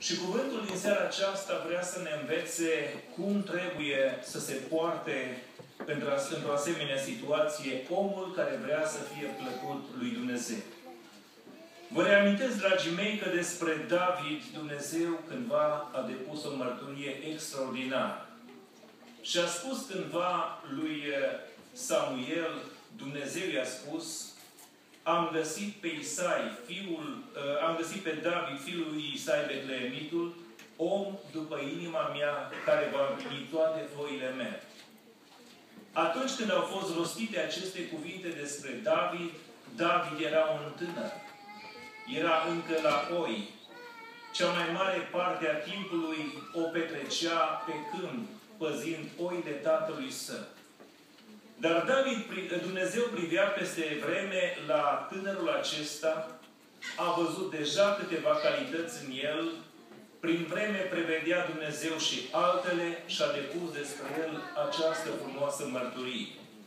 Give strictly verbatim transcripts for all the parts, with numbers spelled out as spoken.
Și cuvântul din seara aceasta vrea să ne învețe cum trebuie să se poarte într-o asemenea situație omul care vrea să fie plăcut lui Dumnezeu. Vă reamintesc, dragii mei, că despre David Dumnezeu cândva a depus o mărturie extraordinară. Și a spus cândva lui Samuel, Dumnezeu i-a spus: am găsit pe Isai, fiul, uh, am găsit pe David, fiul lui Isai Betleemitul, om după inima mea, care va împlini toate voile mele. Atunci când au fost rostite aceste cuvinte despre David, David era un tânăr. Era încă la oi. Cea mai mare parte a timpului o petrecea pe câmp, păzind oile tatălui său. Dar David, Dumnezeu privea peste vreme la tânărul acesta, a văzut deja câteva calități în el, prin vreme prevedea Dumnezeu și altele și a depus despre el această frumoasă mărturie.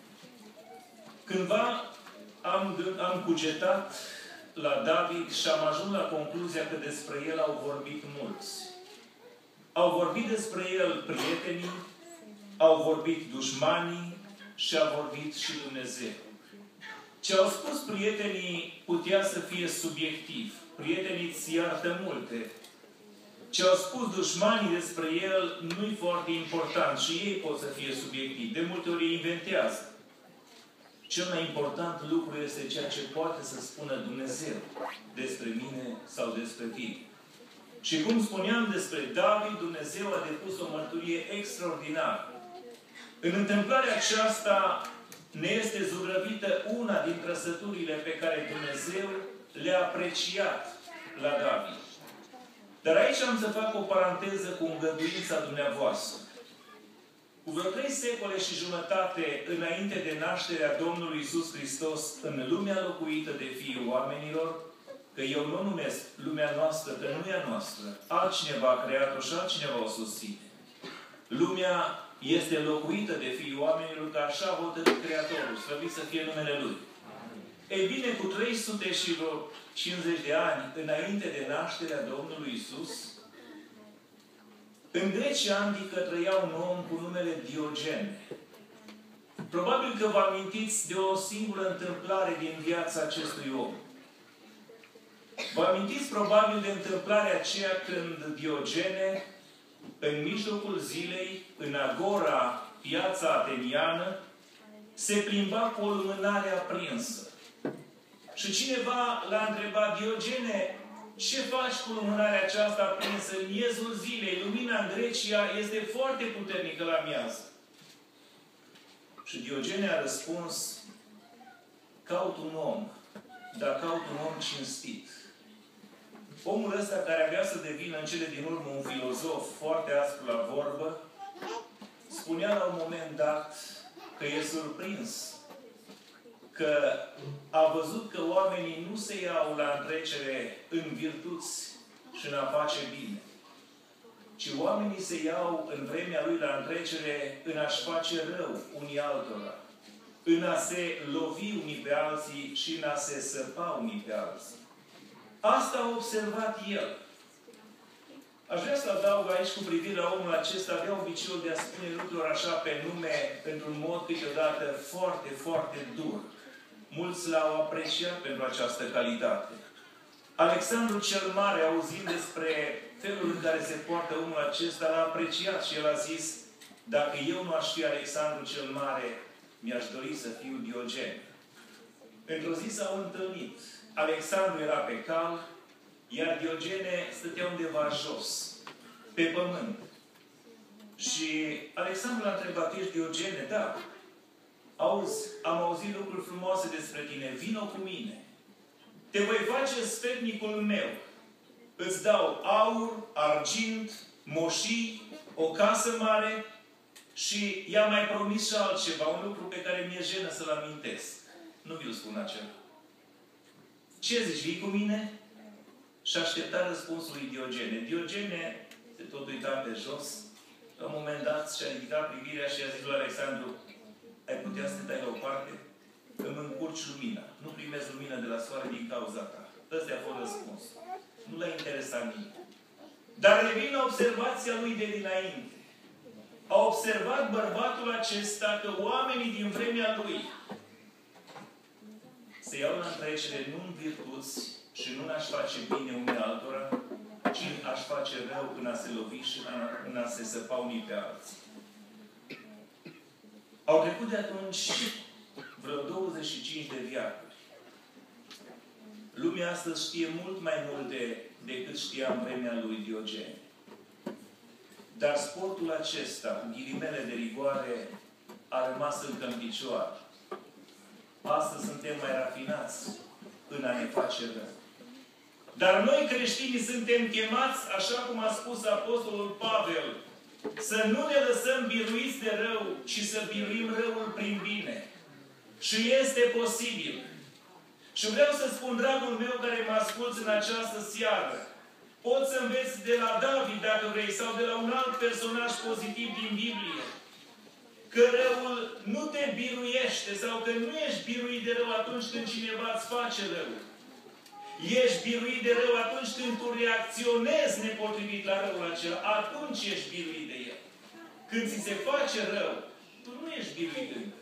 Cândva am, am cugetat la David și am ajuns la concluzia că despre el au vorbit mulți. Au vorbit despre el prietenii, au vorbit dușmanii, și a vorbit și Dumnezeu. Ce au spus prietenii putea să fie subiectiv. Prietenii îți iartă multe. Ce au spus dușmanii despre el nu-i foarte important și ei pot să fie subiectivi. De multe ori ei inventează. Cel mai important lucru este ceea ce poate să spună Dumnezeu despre mine sau despre tine. Și cum spuneam despre David, Dumnezeu a depus o mărturie extraordinară. În întâmplarea aceasta ne este zugrăvită una din trăsăturile pe care Dumnezeu le-a apreciat la David. Dar aici am să fac o paranteză cu îngăduința dumneavoastră. Cu vreo trei secole și jumătate înainte de nașterea Domnului Iisus Hristos în lumea locuită de fiii oamenilor, că eu nu numesc lumea noastră, că nu e a noastră, altcineva a creat-o și altcineva o susține. Lumea este locuită de fiii oamenilor, că așa a hotărât Creatorul, slăvit să fie numele Lui. Ei bine, cu trei sute cincizeci de ani înainte de nașterea Domnului Iisus, în Grecia antică trăia un om cu numele Diogen. Probabil că vă amintiți de o singură întâmplare din viața acestui om. Vă amintiți probabil de întâmplarea aceea când Diogene, în mijlocul zilei, în agora, piața ateniană, se plimba cu o lumânare aprinsă. Și cineva l-a întrebat: Diogene, ce faci cu lumânarea aceasta aprinsă în miezul zilei? Lumina în Grecia este foarte puternică la miază. Și Diogene a răspuns: caut un om, dar caut un om cinstit. Omul ăsta, care avea să devină în cele din urmă un filozof foarte aspru la vorbă, spunea la un moment dat că e surprins, că a văzut că oamenii nu se iau la întrecere în virtuți și în a face bine, ci oamenii se iau în vremea lui la întrecere în a-și face rău unii altora, în a se lovi unii pe alții și în a se săpa unii pe alții. Asta a observat el. Aș vrea să adaug aici cu privire la omul acesta, avea obiceiul de a spune lucruri așa pe nume, într-un mod câteodată foarte, foarte dur. Mulți l-au apreciat pentru această calitate. Alexandru cel Mare, auzind despre felul în care se poartă omul acesta, l-a apreciat și el a zis: dacă eu nu aș fi Alexandru cel Mare, mi-aș dori să fiu Diogen. Într-o zi s-au întâlnit. Alexandru era pe cal, iar Diogene stătea undeva jos, pe pământ. Și Alexandru l-a întrebat: ești Diogene? Da. Auzi, am auzit lucruri frumoase despre tine, vino cu mine. Te voi face sfetnicul meu. Îți dau aur, argint, moșii, o casă mare și i-am mai promis și altceva, un lucru pe care mi-e jenă să-l amintesc. Nu vi-l spun acela. Ce zici, vii cu mine? Și aștepta răspunsul lui Diogene. Diogene se tot uita pe jos. La un moment dat și-a ridicat privirea și a zis lui Alexandru: ai putea să te dai la o parte? Îmi încurci lumina. Nu primezi lumină de la soare din cauza ta. Ăsta a fost răspunsul. Nu l-a interesat nimic. Dar revin la observația lui de dinainte. A observat bărbatul acesta că oamenii din vremea lui se iau la întrecere nu în virtuți și nu în a-și face bine unii altora, ci în a-și face rău în a se lovi și în a se săpa unii pe alții. Au trecut de atunci vreo douăzeci și cinci de viacuri. Lumea astăzi știe mult mai multe decât știa în vremea lui Diogen. Dar sportul acesta, cu ghilimele de rigoare, a rămas încă în picioare. Astăzi suntem mai rafinați în a ne face rău. Dar noi creștinii suntem chemați, așa cum a spus Apostolul Pavel, să nu ne lăsăm biruiți de rău, ci să biruim răul prin bine. Și este posibil. Și vreau să spun, dragul meu care mă asculți în această seară, poți să înveți de la David, dacă vrei, sau de la un alt personaj pozitiv din Biblie, că răul nu te biruiește sau că nu ești biruit de rău atunci când cineva îți face rău. Ești biruit de rău atunci când tu reacționezi nepotrivit la răul acela. Atunci ești biruit de el. Când ți se face rău, tu nu ești biruit încă.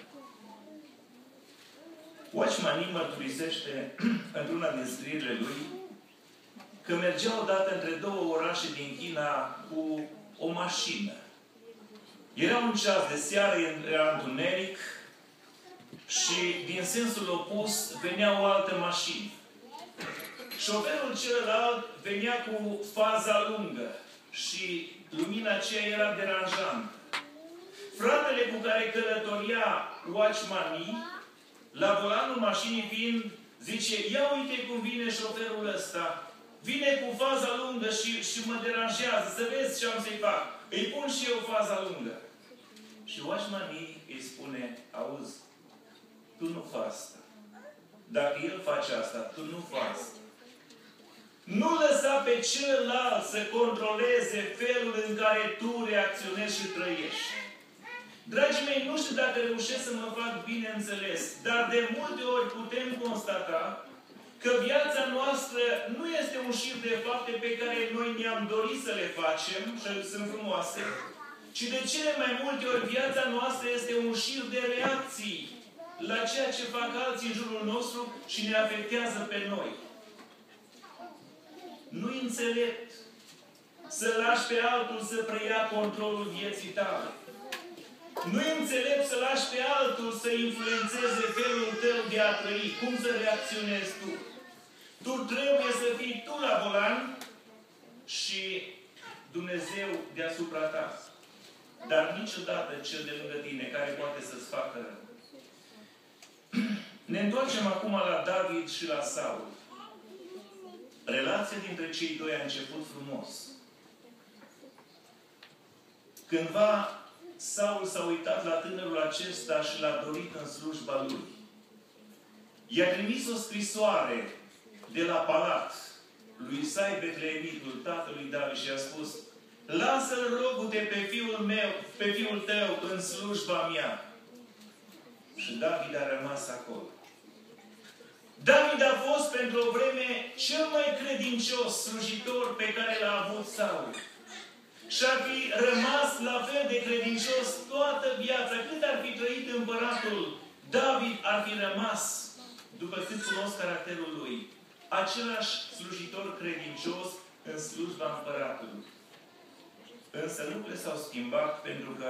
Watchman mărturisește într-una din scrierile lui că mergea odată între două orașe din China cu o mașină. Era un ceas de seară, era întuneric și din sensul opus venea o altă mașină. Șoferul celălalt venea cu faza lungă și lumina aceea era deranjantă. Fratele cu care călătoria Watchman, la volanul mașinii fiind, zice, ia uite cum vine șoferul ăsta. Vine cu faza lungă și, și mă deranjează. Să vezi ce am să-i fac. Îi pun și eu faza lungă. Și Watchman îi spune, auzi, tu nu faci asta. Dacă el face asta, tu nu faci asta. Nu lăsa pe celălalt să controleze felul în care tu reacționezi și trăiești. Dragii mei, nu știu dacă reușesc să mă fac bine înțeles, dar de multe ori putem constata că viața noastră nu este un șir de fapte pe care noi ne-am dorit să le facem, și sunt frumoase, ci de cele mai multe ori viața noastră este un șir de reacții la ceea ce fac alții în jurul nostru și ne afectează pe noi. Nu-i înțelept să lași pe altul să preia controlul vieții tale. Nu-i înțelept să lași pe altul să influențeze felul tău de a trăi, cum să reacționezi tu. Tu trebuie să fii tu la volan și Dumnezeu deasupra ta. Dar niciodată cel de lângă tine care poate să-ți facă rău. Ne întoarcem acum la David și la Saul. Relația dintre cei doi a început frumos. Cândva Saul s-a uitat la tânărul acesta și l-a dorit în slujba lui. I-a trimis o scrisoare de la palat lui Isai Betleemitul, tatălui David, și a spus, lasă-l, rogu-te, pe fiul meu, pe fiul tău în slujba mea. Și David a rămas acolo. David a fost pentru o vreme cel mai credincios slujitor pe care l-a avut Saul. Și ar fi rămas la fel de credincios toată viața. Cât ar fi trăit împăratul, David ar fi rămas, după cât cunosc caracterul lui, același slujitor credincios în slujba împăratului. Însă lucrurile s-au schimbat pentru că,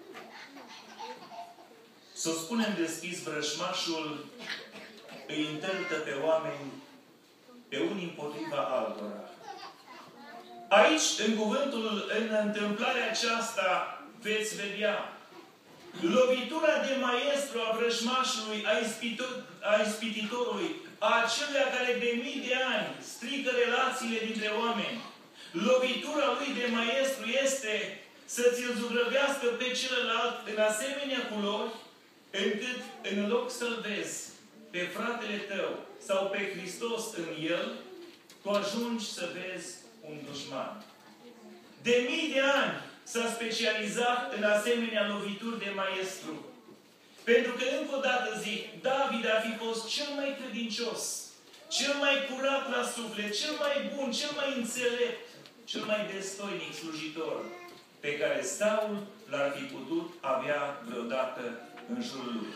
să spunem deschis, vrăjmașul îi întărtă pe oameni, pe unii împotriva altora. Aici, în cuvântul, în întâmplarea aceasta, veți vedea lovitura de maestru a vrăjmașului, a, ispitor, a ispititorului, a acelea care de mii de ani strică relațiile dintre oameni. Lovitura lui de maestru este să ți-l zugrăvească pe celălalt în asemenea culori, încât, în loc să-l vezi pe fratele tău sau pe Hristos în el, tu ajungi să vezi un dușman. De mii de ani s-a specializat în asemenea lovituri de maestru. Pentru că, încă o dată zic, David a fi fost cel mai credincios, cel mai curat la suflet, cel mai bun, cel mai înțelept, cel mai destoinic slujitor pe care Saul l-ar fi putut avea vreodată în jurul lui.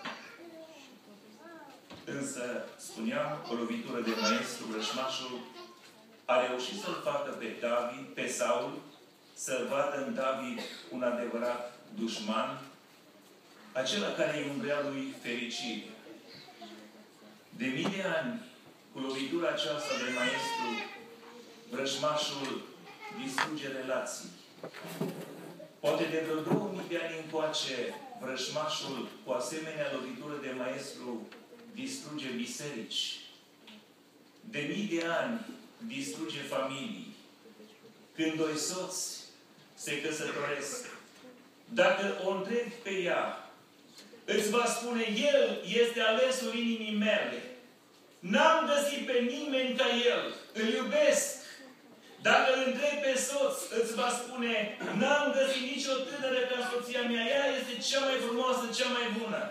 Însă, spuneam, o lovitură de maestru, vrăjmașul a reușit să-l facă pe David, pe Saul, să vadă în David un adevărat dușman, acela care îi umbrea lui fericire. De mii de ani, cu lovitura aceasta de maestru, vrăjmașul distruge relații. Poate de vreo două mii de ani încoace, vrăjmașul, cu asemenea lovitură de maestru, distruge biserici. De mii de ani, distruge familii. Când doi soți se căsătoresc, dacă o întrebi pe ea, îți va spune, el este alesul inimii mele. N-am găsit pe nimeni ca el. Îl iubesc. Dacă îl întrebi pe soț, îți va spune, n-am găsit nicio tânără ca soția mea. Ea este cea mai frumoasă, cea mai bună.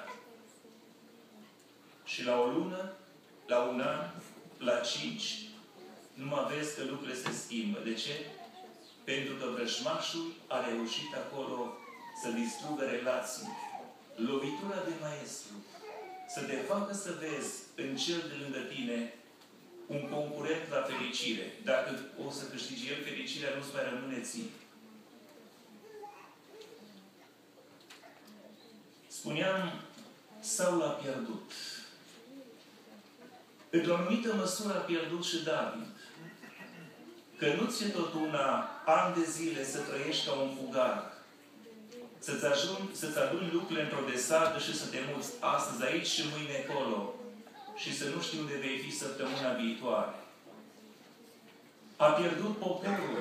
Și la o lună, la un an, la cinci, nu mă vezi că lucrurile se schimbă. De ce? Pentru că vrăjmașul a reușit acolo să distrugă relații. Lovitura de maestru. Să te facă să vezi în cel de lângă tine un concurent la fericire. Dacă o să câștige el fericirea, nu-ți mai rămâne ție. Spuneam, Saul a pierdut. Într-o anumită măsură a pierdut și David. Că nu ți-e tot una ani de zile să trăiești ca un fugar. Să-ți, ajung, să-ți aduni lucrurile într-o desadă și să te muți astăzi aici și mâine acolo. Și să nu știi unde vei fi săptămâna viitoare. A pierdut poporul.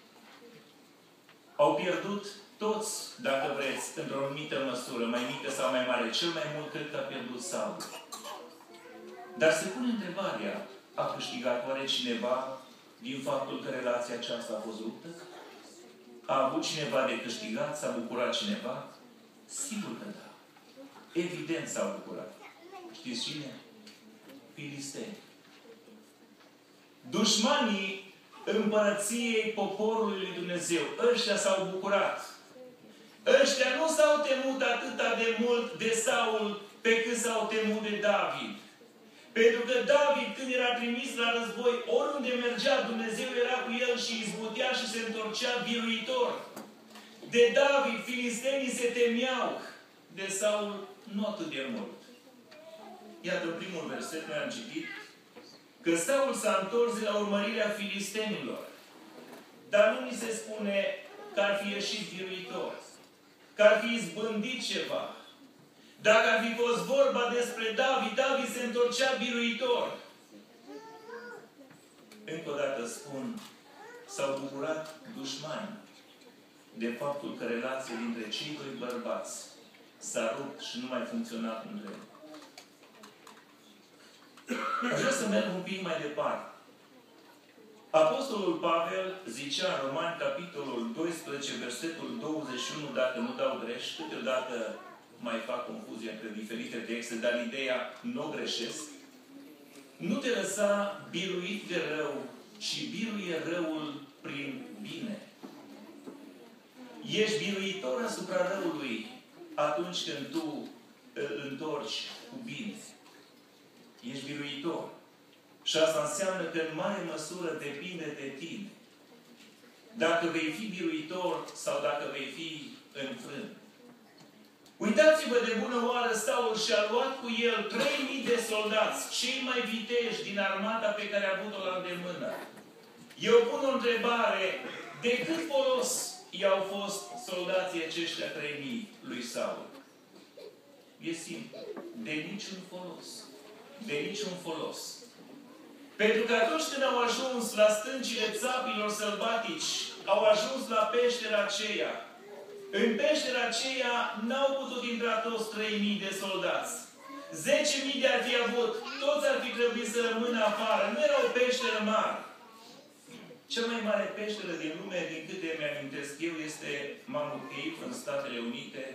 Au pierdut toți, dacă vreți, într-o anumită măsură, mai mică sau mai mare. Cel mai mult cred că a pierdut Saul. Dar se pune întrebarea, a câștigat oare cineva din faptul că relația aceasta a fost ruptă? A avut cineva de câștigat? S-a bucurat cineva? Sigur că da. Evident s-a bucurat. Știți cine? Filisteni. Dușmanii împărăției poporului lui Dumnezeu. Ăștia s-au bucurat. Ăștia nu s-au temut atâta de mult de Saul pe cât s-au temut de David. Pentru că David, când era trimis la război, oriunde mergea, Dumnezeu era cu el și izbutea și se întorcea biruitor. De David, filistenii se temeau. De Saul, nu atât de mult. Iată, în primul verset, noi am citit că Saul s-a întors de la urmărirea filistenilor. Dar nu ni se spune că ar fi ieșit biruitor. Că ar fi izbândit ceva. Dacă ar fi fost vorba despre David, David se întorcea biruitor. Încă o dată spun, s-au bucurat dușmani de faptul că relația dintre cei doi bărbați s-a rupt și nu mai funcționat între ei. Vreau să merg un pic mai departe. Apostolul Pavel zicea în Romani, capitolul doisprezece, versetul douăzeci și unu, dacă nu dau greș, câteodată mai fac confuzie între diferite texte, dar ideea nu o greșesc. Nu te lăsa biruit de rău, ci biruie răul prin bine. Ești biruitor asupra răului atunci când tu îl întorci cu bine. Ești biruitor. Și asta înseamnă că în mare măsură depinde de tine. Dacă vei fi biruitor sau dacă vei fi înfrânt. Uitați-vă de bună oară, Saul și-a luat cu el trei mii de soldați, cei mai viteji din armata pe care a avut-o la îndemână. Eu pun o întrebare, de cât folos i-au fost soldații aceștia trei mii lui Saul? E simplu. De niciun folos. De niciun folos. Pentru că atunci când au ajuns la stâncile țapilor sălbatici, au ajuns la peștera aceea. În peștera aceea n-au putut intra toți trei mii de soldați. zece mii de ar fi avut. Toți ar fi trebuit să rămână afară. Nu era o peșteră mare. Cea mai mare peșteră din lume, din câte mi-amintesc eu, este Mammoth Cave în Statele Unite.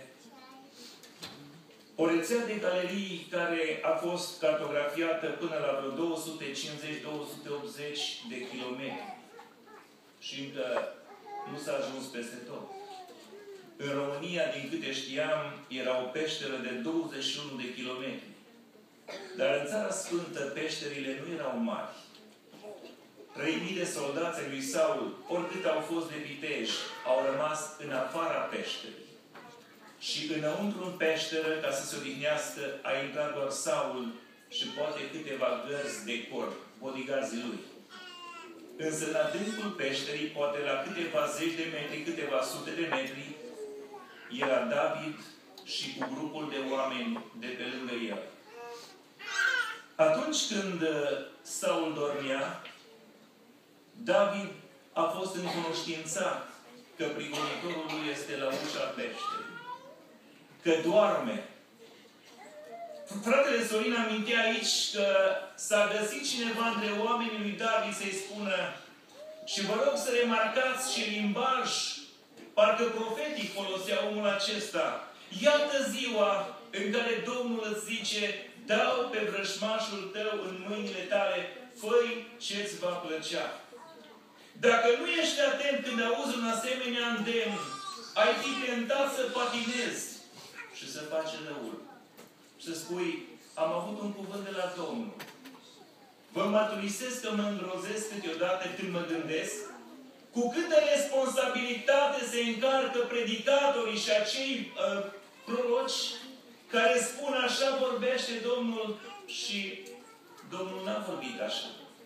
O rețea de galerii care a fost cartografiată până la vreo două sute cincizeci - două sute optzeci de kilometri. și încă nu s-a ajuns peste tot. În România, din câte știam, era o peșteră de douăzeci și unu de kilometri. Dar în Țara Sfântă, peșterile nu erau mari. trei mii de soldați ai lui Saul, oricât au fost de viteji, au rămas în afara peșterii. Și înăuntru în peșteră, ca să se odihnească, a intrat doar Saul și poate câteva gărzi de corp, bodyguards-ii lui. Însă în adâncul peșterii, poate la câteva zeci de metri, câteva sute de metri, era David și cu grupul de oameni de pe lângă el. Atunci când Saul dormea, David a fost înconștiințat că prigonitorul lui este la ușa peșterii. Că doarme. Fratele Sorin amintea aici că s-a găsit cineva între oamenii lui David să-i spună, și vă rog să remarcați și limbaj, parcă profetic folosea omul acesta. Iată ziua în care Domnul îți zice, dau pe vrăjmașul tău în mâinile tale, fă-i ce-ți va plăcea. Dacă nu ești atent când auzi un asemenea îndemn, ai fi tentat să patinezi și să faci răul. Și să spui, am avut un cuvânt de la Domnul. Vă mărturisesc că mă îngrozesc câteodată când mă gândesc cu câtă responsabilitate se încarcă predicatorii și acei uh, proroci care spun așa vorbește Domnul și Domnul n-a vorbit așa.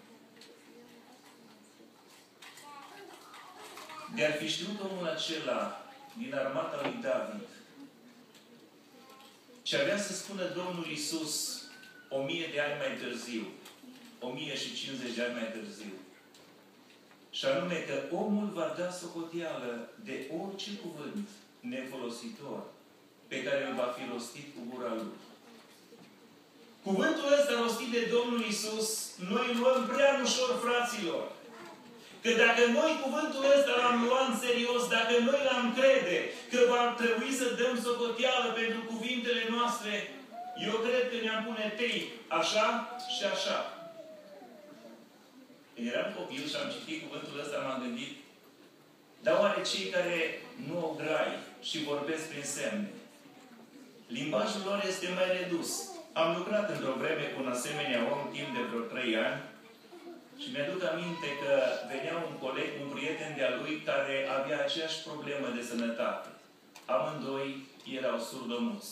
De-ar fi știut omul acela din armata lui David ce avea să spună Domnul Iisus o mie de ani mai târziu, o mie și cincizeci de ani mai târziu. Și anume că omul va da socoteală de orice cuvânt nefolositor pe care îl va fi rostit cu gura lui. Cuvântul ăsta rostit de Domnul Iisus, noi îl luăm prea ușor, fraților. Că dacă noi cuvântul ăsta l-am luat în serios, dacă noi l-am crede, că va trebui să dăm socoteală pentru cuvintele noastre, eu cred că ne-am pune tei, așa și așa. Când eram copil și am citit cuvântul ăsta, m-am gândit, dar oare cei care nu au grai și vorbesc prin semne, limbajul lor este mai redus. Am lucrat într-o vreme cu un asemenea om timp de vreo trei ani și mi-aduc aminte că venea un coleg, un prieten de-a lui care avea aceeași problemă de sănătate. Amândoi erau surdomuți.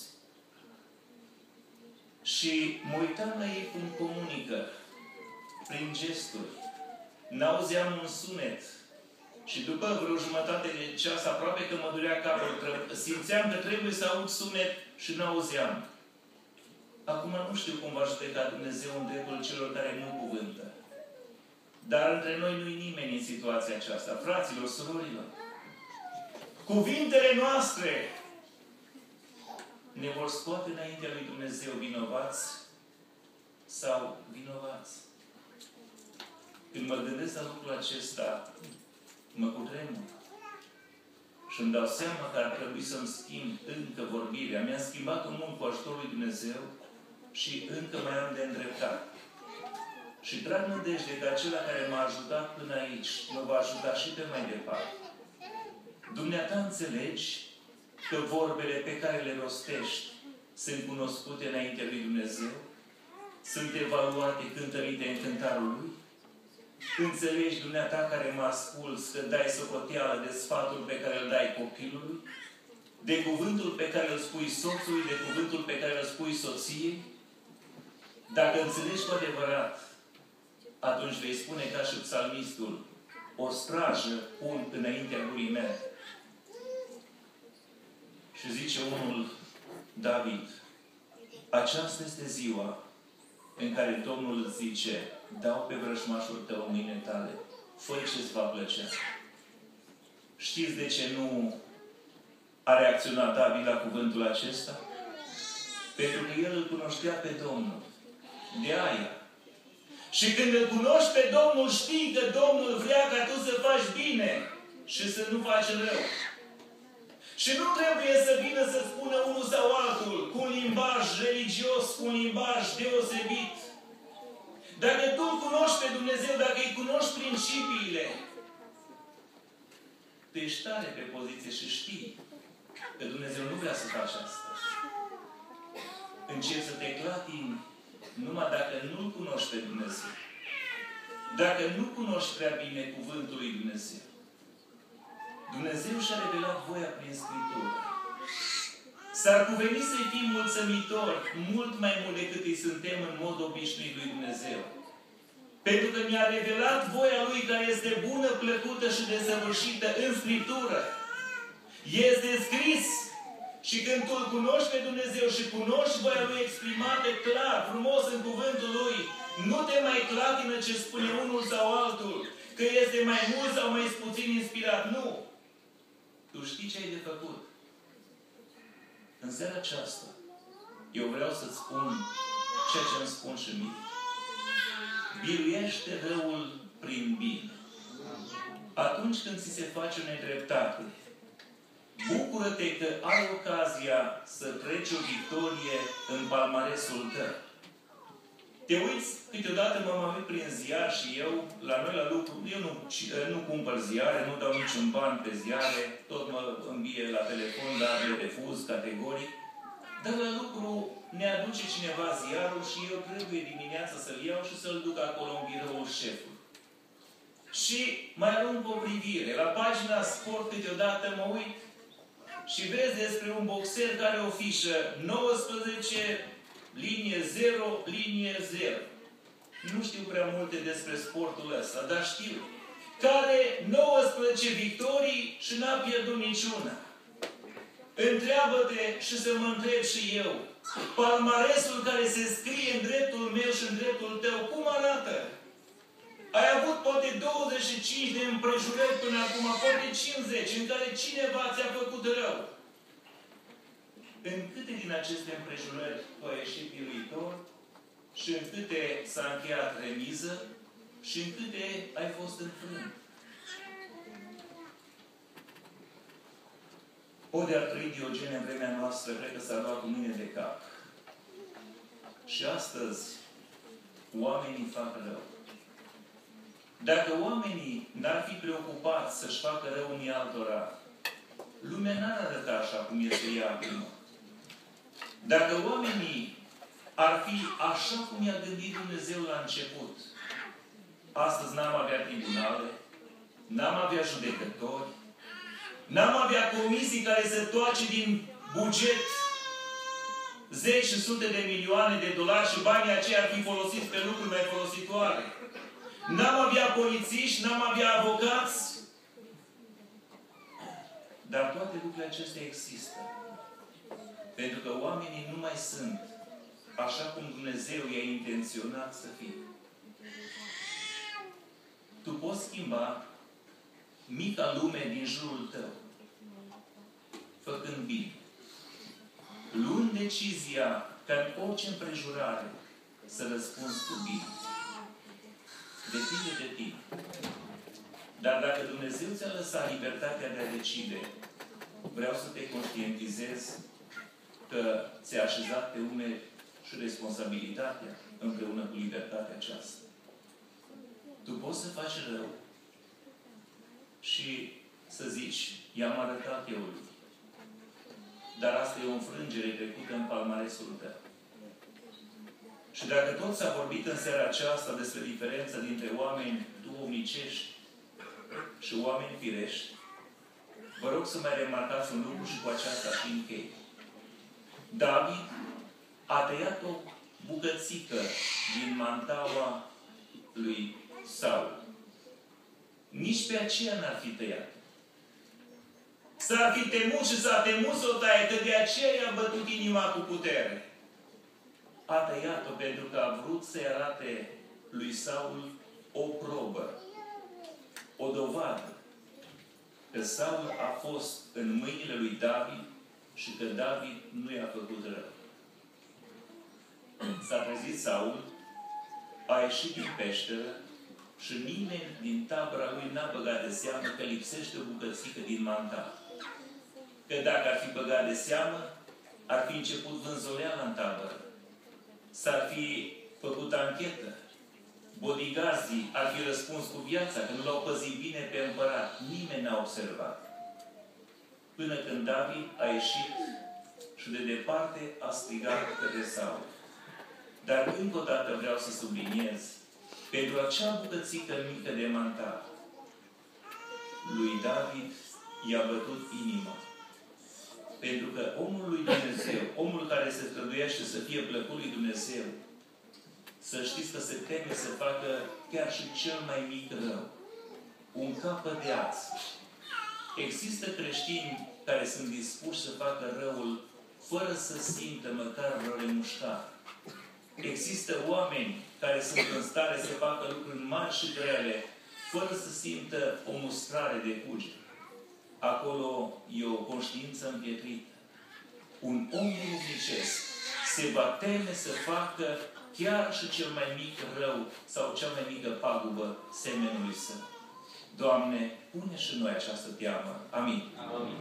Și mă uitam la ei cum comunică, prin gesturi. N-auzeam un sunet. Și după vreo jumătate de ceas, aproape că mă durea capul, simțeam că trebuie să aud sunet și n-auzeam. Acum nu știu cum va judeca Dumnezeu în dreptul celor care nu cuvântă. Dar între noi nu-i nimeni în situația aceasta. Fraților, surorilor, cuvintele noastre ne vor scoate înaintea lui Dumnezeu vinovați sau vinovați. Când mă gândesc la lucrul acesta, mă cutremur. Și îmi dau seama că ar trebui să-mi schimb încă vorbirea. Mi-am schimbat-o mult cu ajutorul lui Dumnezeu și încă mai am de îndreptat. Și trag nădejde că acela care m-a ajutat până aici mă va ajuta și pe mai departe. Dumneata înțelegi că vorbele pe care le rostești sunt cunoscute înaintea lui Dumnezeu? Sunt evaluate, cântărite în cântarul lui? Înțelegi, dumneata care mă asculți, că dai socoteală de sfatul pe care îl dai copilului? De cuvântul pe care îl spui soțului? De cuvântul pe care îl spui soției? Dacă înțelegi cu adevărat, atunci vei spune ca și psalmistul, o strajă pun înaintea gurii mele. Și zice unul, David, aceasta este ziua în care Domnul îți zice, dau pe vrăjmașul tău în mâinile tale, fă ce-ți va plăcea. Știți de ce nu a reacționat David la cuvântul acesta? Pentru că el îl cunoștea pe Domnul. De aia. Și când îl cunoști pe Domnul, știi că Domnul vrea ca tu să faci bine și să nu faci rău. Și nu trebuie să vină să spună unul sau altul cu un limbaj religios, cu un limbaj deosebit. Dacă tu îl cunoști pe Dumnezeu, dacă îi cunoști principiile, tu ești tare pe poziție și știi că Dumnezeu nu vrea să faci asta. Începi să te clatini numai dacă nu-L cunoști pe Dumnezeu. Dacă nu cunoști prea bine cuvântul lui Dumnezeu. Dumnezeu și-a revelat voia prin Scriptură. S-ar cuveni să-i fim mulțumitori mult mai mult decât îi suntem în mod obișnuit lui Dumnezeu. Pentru că mi-a revelat voia Lui care este bună, plăcută și desăvârșită în Scriptură. Este scris. Și când tu îl cunoști pe Dumnezeu și cunoști voia Lui exprimată clar, frumos în cuvântul Lui, nu te mai clatină ce spune unul sau altul, că este mai mult sau mai puțin inspirat. Nu! Tu știi ce ai de făcut. În seara aceasta, eu vreau să-ți spun ceea ce îmi spun și mie. Biruiește răul prin bine. Atunci când ți se face o nedreptate, bucură-te că ai ocazia să treci o victorie în palmaresul tău. Te uiți, câteodată m-am avut prin ziar și eu, la noi la lucru, eu nu, nu cumpăr ziare, nu dau niciun ban pe ziare, tot mă îmbie la telefon, dar le refuz categoric. Dar la lucru ne aduce cineva ziarul și eu trebuie dimineața să-l iau și să-l duc acolo în biroul șefului. Și mai arunc o privire. La pagina sport câteodată mă uit și vezi despre un boxer care o fișă nouăsprezece, linie zero, linie zero. Nu știu prea multe despre sportul ăsta, dar știu. Care nouăsprezece victorii și n-a pierdut niciuna. Întreabă-te și să mă întreb și eu. Palmaresul care se scrie în dreptul meu și în dreptul tău, cum arată? Ai avut poate douăzeci și cinci de împrejurări până acum, poate cincizeci, în care cineva ți-a făcut rău. În câte din aceste împrejurări tu ai ieșit biruitor și în câte s-a încheiat remiză și în câte ai fost înfrânt? Ode ar trăi Diogene în vremea noastră, cred că s-a luat cu mâine de cap. Și astăzi oamenii fac rău. Dacă oamenii n-ar fi preocupați să-și facă rău unii altora, lumea n-ar arăta așa cum este ea acum. Dacă oamenii ar fi așa cum i-a gândit Dumnezeu la început, astăzi n-am avea tribunale, n-am avea judecători, n-am avea comisii care să toace din buget zeci și sute de milioane de dolari și banii aceia ar fi folosiți pe lucruri mai folositoare. N-am avea polițiști, n-am avea avocați. Dar toate lucrurile acestea există. Pentru că oamenii nu mai sunt așa cum Dumnezeu i-a intenționat să fie. Tu poți schimba mica lume din jurul tău, făcând bine. Luând decizia ca în orice împrejurare să răspunzi cu bine. Depinde de tine. Dar dacă Dumnezeu ți-a lăsat libertatea de a decide, vreau să te conștientizez că ți-a așezat pe umeri și responsabilitatea împreună cu libertatea aceasta. Tu poți să faci rău și să zici, i-am arătat eu lui. Dar asta e o înfrângere trecută în palmaresul tău. Și dacă tot s-a vorbit în seara aceasta despre diferența dintre oameni duhovnicești și oameni firești, vă rog să mai remarcați un lucru și cu aceasta și închei. David a tăiat o bucățică din mantaua lui Saul. Nici pe aceea n-ar fi tăiat. S-ar fi temut și s-a temut să o taie, că de aceea i-a bătut inima cu putere. A tăiat-o pentru că a vrut să-i arate lui Saul o probă, o dovadă că Saul a fost în mâinile lui David și că David nu i-a făcut rău. S-a trezit Saul, a ieșit din peșteră și nimeni din tabăra lui n-a băgat de seamă că lipsește o bucățică din mantat. Că dacă ar fi băgat de seamă, ar fi început vânzoleala în tabără. S-ar fi făcut anchetă. Bodyguardii ar fi răspuns cu viața, că nu l-au păzit bine pe împărat. Nimeni nimeni n-a observat. Până când David a ieșit și de departe a strigat către Saul. Dar încă o dată vreau să subliniez, pentru acea bucățică mică de mantar, lui David i-a bătut inima. Pentru că omul lui Dumnezeu, omul care se străduiește să fie plăcut lui Dumnezeu, să știți că se teme să facă chiar și cel mai mic rău. Un capăt de ață. Există creștini care sunt dispuși să facă răul fără să simtă măcar vreo remușcare. Există oameni care sunt în stare să facă lucruri mari și grele fără să simtă o mustrare de cuget. Acolo e o conștiință împietrită. Un om duhovnicesc se va teme să facă chiar și cel mai mic rău sau cea mai mică pagubă semenului său. Doamne, pune și noi această teamă. Amin. Amin.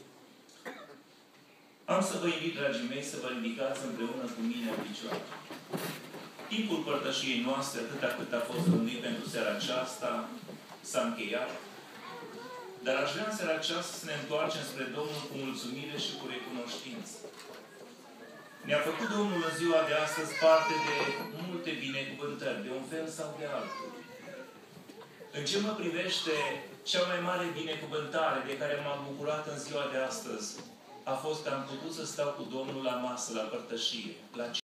Am să vă invit, dragii mei, să vă ridicați împreună cu mine în picioare. Timpul părtășiei noastre, atât cât a fost rândit pentru seara aceasta, s-a încheiat. Dar aș vrea în seara aceasta să ne întoarcem spre Domnul cu mulțumire și cu recunoștință. Ne-a făcut Domnul în ziua de astăzi parte de multe binecuvântări, de un fel sau de altul. În ce mă privește, cea mai mare binecuvântare de care m-am bucurat în ziua de astăzi a fost că am putut să stau cu Domnul la masă, la părtășie, la